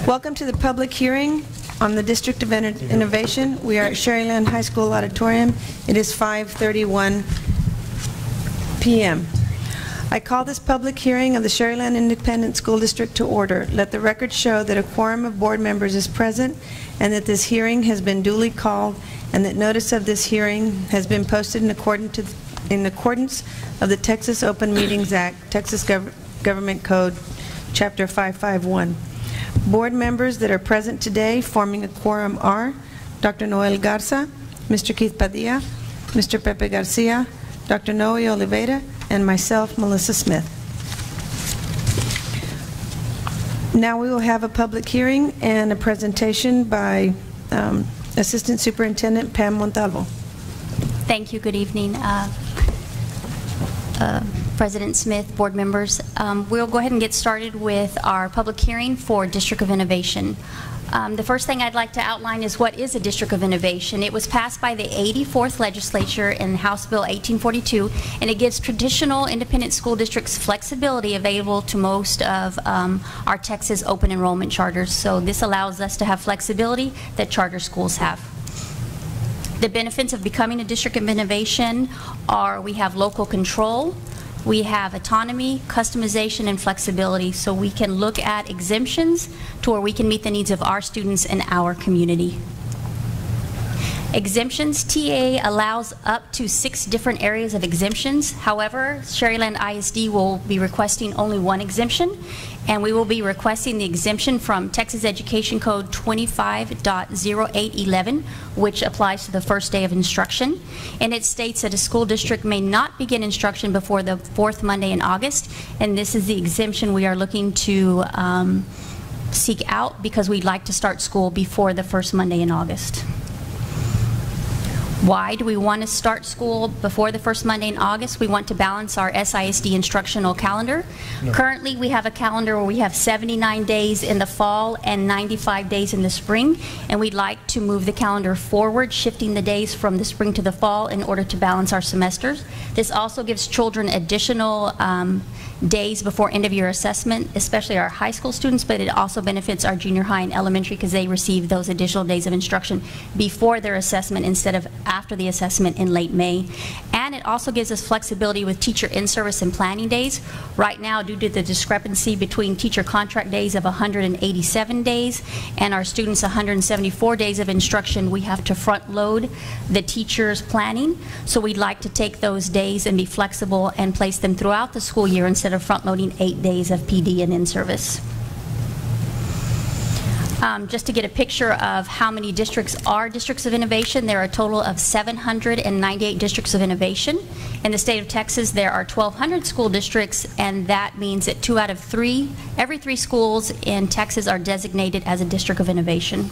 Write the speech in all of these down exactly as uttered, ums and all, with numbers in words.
Welcome to the public hearing on the District of Innovation. We are at Sherryland High School Auditorium. It is five thirty-one p m I call this public hearing of the Sherryland Independent School District to order. Let the record show that a quorum of board members is present and that this hearing has been duly called and that notice of this hearing has been posted in accordance, to, in accordance of the Texas Open Meetings Act, Texas Gov Government Code, Chapter five five one. Board members that are present today forming a quorum are Doctor Noel Garza, Mister Keith Padilla, Mister Pepe Garcia, Doctor Noe Oliveira, and myself, Melissa Smith. Now we will have a public hearing and a presentation by um, Assistant Superintendent Pam Montalvo. Thank you. Good evening. Uh, uh, President Smith, board members. Um, we'll go ahead and get started with our public hearing for District of Innovation. Um, the first thing I'd like to outline is what is a District of Innovation. It was passed by the eighty-fourth Legislature in House Bill eighteen forty-two, and it gives traditional independent school districts flexibility available to most of um, our Texas open enrollment charters. So this allows us to have flexibility that charter schools have. The benefits of becoming a District of Innovation are we have local control, we have autonomy, customization, and flexibility, so we can look at exemptions to where we can meet the needs of our students and our community. Exemptions, T A allows up to six different areas of exemptions. However, Sherryland I S D will be requesting only one exemption, and we will be requesting the exemption from Texas Education Code twenty-five point oh eight eleven, which applies to the first day of instruction. And it states that a school district may not begin instruction before the fourth Monday in August, and this is the exemption we are looking to um, seek out because we'd like to start school before the first Monday in August. Why do we want to start school before the first Monday in August? We want to balance our S I S D instructional calendar. No. Currently, we have a calendar where we have seventy-nine days in the fall and ninety-five days in the spring, and we'd like to move the calendar forward, shifting the days from the spring to the fall in order to balance our semesters. This also gives children additional um, days before end-of-year assessment, especially our high school students, but it also benefits our junior high and elementary because they receive those additional days of instruction before their assessment instead of after the assessment in late May. And it also gives us flexibility with teacher in-service and planning days. Right now, due to the discrepancy between teacher contract days of one hundred eighty-seven days and our students' one hundred seventy-four days of instruction, we have to front load the teacher's planning. So we'd like to take those days and be flexible and place them throughout the school year instead of front-loading eight days of P D and in-service. Um, just to get a picture of how many districts are Districts of Innovation, there are a total of seven hundred ninety-eight Districts of Innovation. In the state of Texas, there are twelve hundred school districts, and that means that two out of three, every three schools in Texas are designated as a District of Innovation.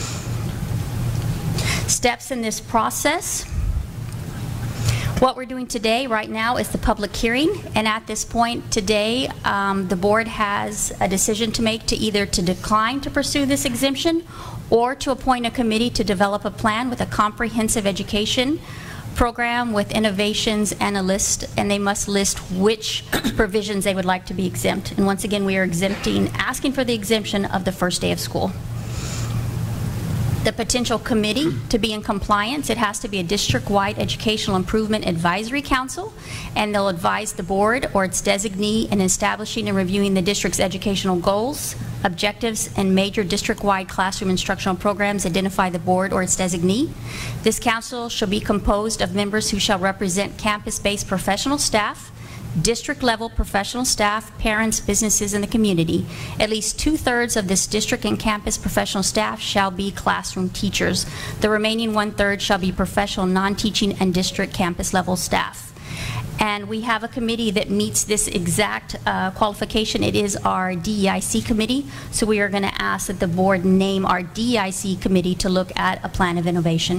Steps in this process. What we're doing today, right now, is the public hearing, and at this point today, um, the board has a decision to make to either to decline to pursue this exemption or to appoint a committee to develop a plan with a comprehensive education program with innovations and a list, and they must list which provisions they would like to be exempt. And once again, we are exempting, asking for the exemption of the first day of school. The potential committee to be in compliance, it has to be a district-wide educational improvement advisory council, and they'll advise the board or its designee in establishing and reviewing the district's educational goals, objectives, and major district-wide classroom instructional programs. Identify the board or its designee. This council shall be composed of members who shall represent campus-based professional staff, district-level professional staff, parents, businesses, and the community. At least two-thirds of this district and campus professional staff shall be classroom teachers. The remaining one-third shall be professional, non-teaching, and district campus-level staff. And we have a committee that meets this exact uh, qualification. It is our D E I C committee, so we are going to ask that the board name our D E I C committee to look at a plan of innovation.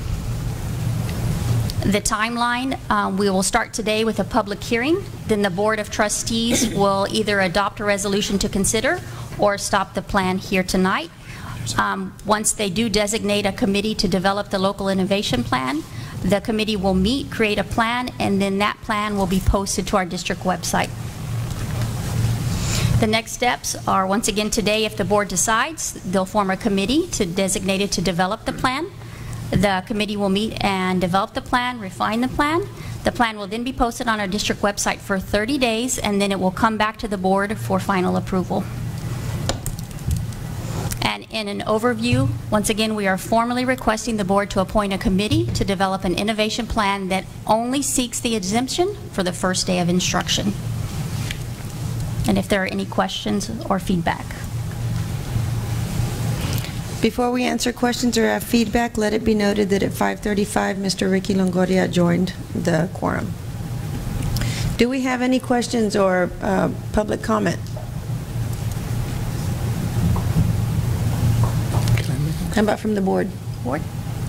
The timeline, um, we will start today with a public hearing. Then the Board of Trustees will either adopt a resolution to consider or stop the plan here tonight. Um, once they do designate a committee to develop the local innovation plan, the committee will meet, create a plan, and then that plan will be posted to our district website. The next steps are, once again today, if the board decides, they'll form a committee to designated to develop the plan. The committee will meet and develop the plan, refine the plan. The plan will then be posted on our district website for thirty days, and then it will come back to the board for final approval. And in an overview, once again, we are formally requesting the board to appoint a committee to develop an innovation plan that only seeks the exemption for the first day of instruction. And if there are any questions or feedback. Before we answer questions or have feedback, let it be noted that at five thirty-five, Mister Ricky Longoria joined the quorum. Do we have any questions or uh, public comment? How about from the board? Board?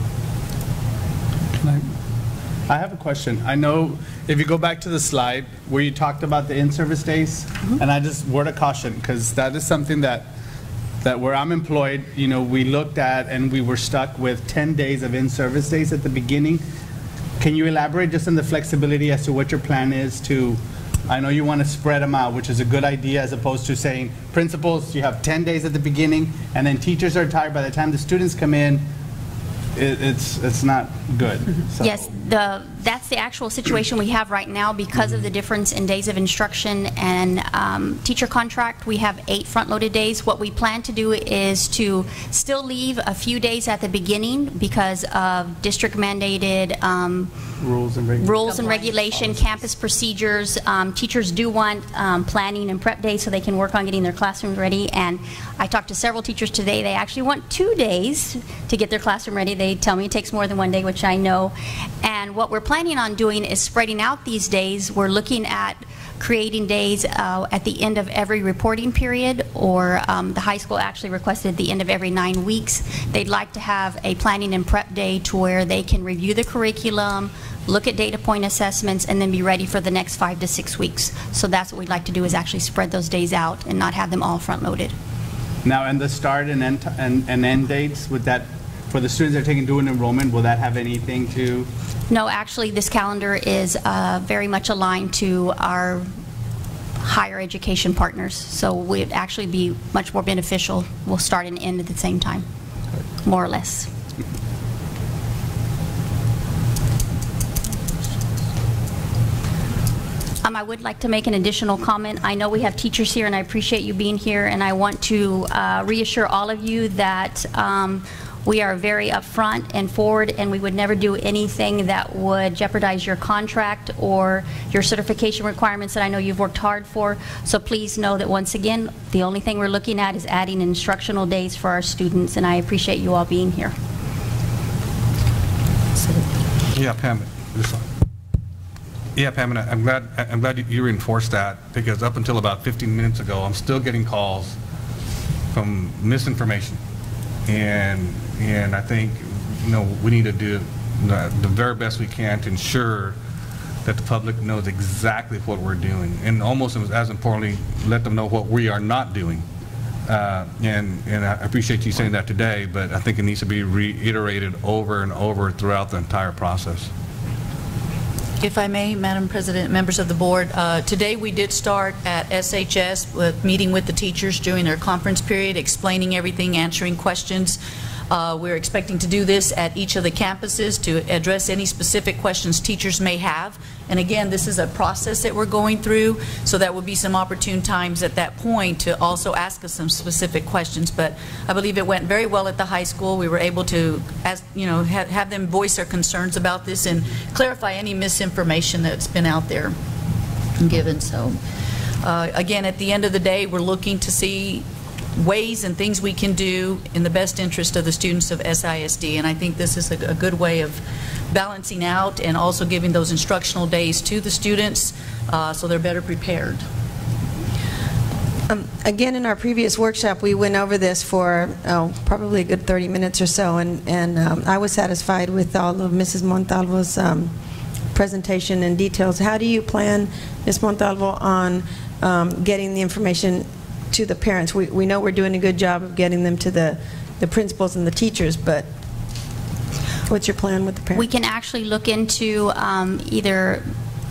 Can I, I have a question. I know if you go back to the slide where you talked about the in-service days, mm-hmm. and I just word of caution, because that is something that that where I'm employed, you know, we looked at and we were stuck with ten days of in-service days at the beginning. Can you elaborate just on the flexibility as to what your plan is to, I know you want to spread them out, which is a good idea, as opposed to saying, principals, you have ten days at the beginning, and then teachers are tired by the time the students come in, it, it's it's not good. So. Yes, the that's the actual situation we have right now because of the difference in days of instruction and um, teacher contract. We have eight front-loaded days. What we plan to do is to still leave a few days at the beginning because of district-mandated um, rules and regulations, rules and regulation, campus procedures. Um, teachers do want um, planning and prep days so they can work on getting their classrooms ready. And I talked to several teachers today. They actually want two days to get their classroom ready. They tell me it takes more than one day, which I know. And what we're planning on doing is spreading out these days. We're looking at creating days uh, at the end of every reporting period, or um, the high school actually requested at the end of every nine weeks. They'd like to have a planning and prep day to where they can review the curriculum, look at data point assessments, and then be ready for the next five to six weeks. So that's what we'd like to do, is actually spread those days out and not have them all front-loaded. Now, and the start and end, and, and end dates, would that, for the students that are taking dual enrollment, will that have anything to? No, actually, this calendar is uh, very much aligned to our higher education partners, so it would actually be much more beneficial. We'll start and end at the same time, more or less. Um, I would like to make an additional comment. I know we have teachers here, and I appreciate you being here, and I want to uh, reassure all of you that um, we are very upfront and forward, and we would never do anything that would jeopardize your contract or your certification requirements that I know you've worked hard for. So please know that, once again, the only thing we're looking at is adding instructional days for our students, and I appreciate you all being here. Yeah, Pam, this one. Yeah, Pam, and I'm glad I'm glad you reinforced that, because up until about fifteen minutes ago, I'm still getting calls from misinformation, and and I think, you know, we need to do the, the very best we can to ensure that the public knows exactly what we're doing, and almost as importantly, let them know what we are not doing. Uh, and and I appreciate you saying that today, but I think it needs to be reiterated over and over throughout the entire process. If I may, Madam President, members of the board, uh, today we did start at S H S with meeting with the teachers during their conference period, explaining everything, answering questions. Uh, we're expecting to do this at each of the campuses to address any specific questions teachers may have. And again, this is a process that we're going through, so that will be some opportune times at that point to also ask us some specific questions. But I believe it went very well at the high school. We were able to, as you know, ha have them voice their concerns about this and clarify any misinformation that's been out there given. So uh, again, at the end of the day, we're looking to see ways and things we can do in the best interest of the students of S I S D, and I think this is a, a good way of balancing out and also giving those instructional days to the students uh, so they're better prepared. Um, again, in our previous workshop, we went over this for oh, probably a good thirty minutes or so, and, and um, I was satisfied with all of Missus Montalvo's um, presentation and details. How do you plan, Miz Montalvo, on um, getting the information to the parents? We, we know we're doing a good job of getting them to the, the principals and the teachers, but what's your plan with the parents? We can actually look into um, either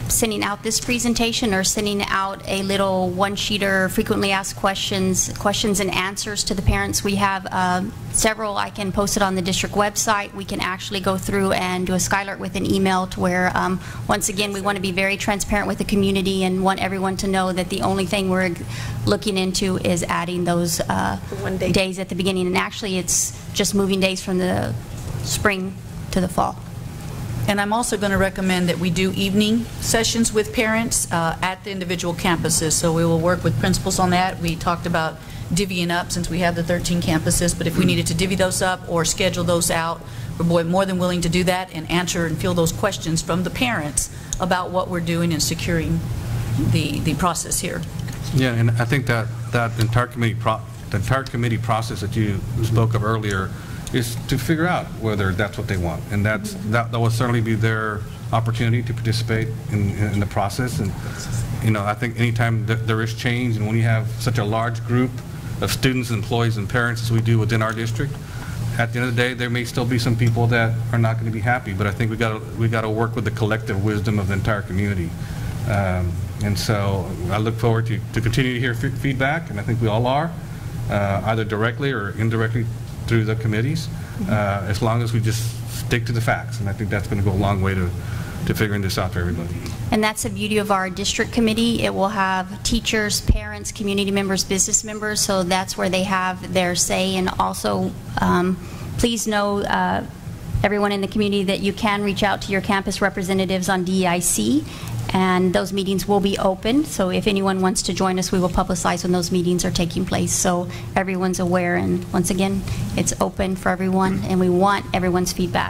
sending out this presentation or sending out a little one-sheeter, frequently asked questions, questions and answers to the parents. We have um, several. I can post it on the district website. We can actually go through and do a Skylert with an email to where, um, once again, we want to be very transparent with the community and want everyone to know that the only thing we're looking into is adding those uh, one day. days at the beginning. And actually, it's just moving days from the spring to the fall. And I'm also going to recommend that we do evening sessions with parents uh, at the individual campuses. So we will work with principals on that. We talked about divvying up since we have the thirteen campuses, but if we needed to divvy those up or schedule those out, we're more than willing to do that and answer and field those questions from the parents about what we're doing in securing the, the process here. Yeah, and I think that, that entire committee, pro the entire committee process that you spoke of earlier is to figure out whether that's what they want. And that's, that, that will certainly be their opportunity to participate in, in the process. And, you know, I think anytime that there is change, and when you have such a large group of students, employees, and parents as we do within our district, at the end of the day, there may still be some people that are not going to be happy. But I think we got to we got to work with the collective wisdom of the entire community. Um, and so I look forward to, to continue to hear f feedback, and I think we all are, uh, either directly or indirectly through the committees, uh, as long as we just stick to the facts. And I think that's going to go a long way to, to figuring this out for everybody. And that's the beauty of our district committee. It will have teachers, parents, community members, business members, so that's where they have their say. And also, um, please know, uh, everyone in the community, that you can reach out to your campus representatives on D E I C, and those meetings will be open. So if anyone wants to join us, we will publicize when those meetings are taking place, so everyone's aware. And once again, it's open for everyone, and we want everyone's feedback.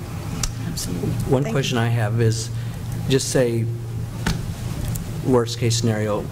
One Thank question I have is, just say, worst case scenario,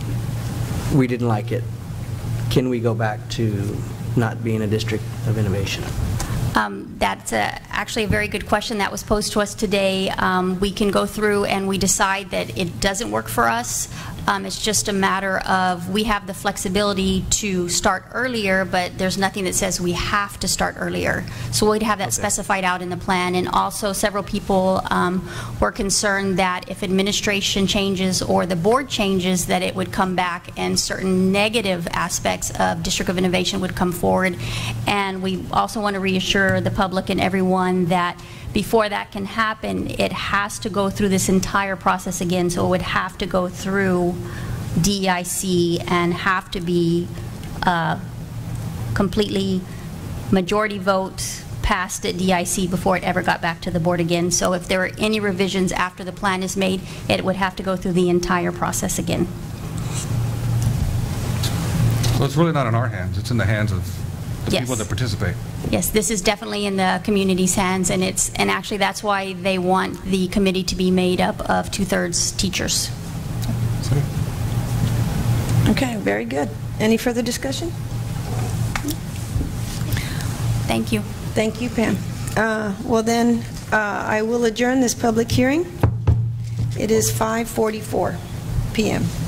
we didn't like it. Can we go back to not being a district of innovation? Um, that's a, actually a very good question that was posed to us today. Um, we can go through and we decide that it doesn't work for us. Um, it's just a matter of, we have the flexibility to start earlier, but there's nothing that says we have to start earlier. So we'd have that okay. specified out in the plan. And also, several people um, were concerned that if administration changes or the board changes, that it would come back and certain negative aspects of District of Innovation would come forward. And we also want to reassure the public and everyone that before that can happen, it has to go through this entire process again. So it would have to go through D E I C and have to be uh, completely majority vote passed at D E I C before it ever got back to the board again. So if there are any revisions after the plan is made, it would have to go through the entire process again. So it's really not in our hands. It's in the hands of the Yes. people that participate. Yes, this is definitely in the community's hands, and it's and actually that's why they want the committee to be made up of two-thirds teachers. Okay, very good. Any further discussion? Thank you. Thank you, Pam. Uh, well then, uh, I will adjourn this public hearing. It is five forty-four p m